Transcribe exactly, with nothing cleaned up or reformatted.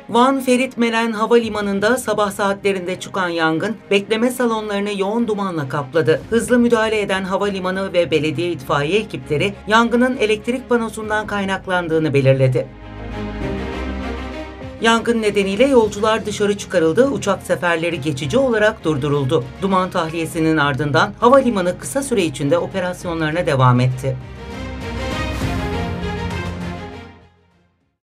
Van Ferit Meren Havalimanı'nda sabah saatlerinde çıkan yangın, bekleme salonlarını yoğun dumanla kapladı. Hızlı müdahale eden havalimanı ve belediye itfaiye ekipleri, yangının elektrik panosundan kaynaklandığını belirledi. Yangın nedeniyle yolcular dışarı çıkarıldı, uçak seferleri geçici olarak durduruldu. Duman tahliyesinin ardından havalimanı kısa süre içinde operasyonlarına devam etti.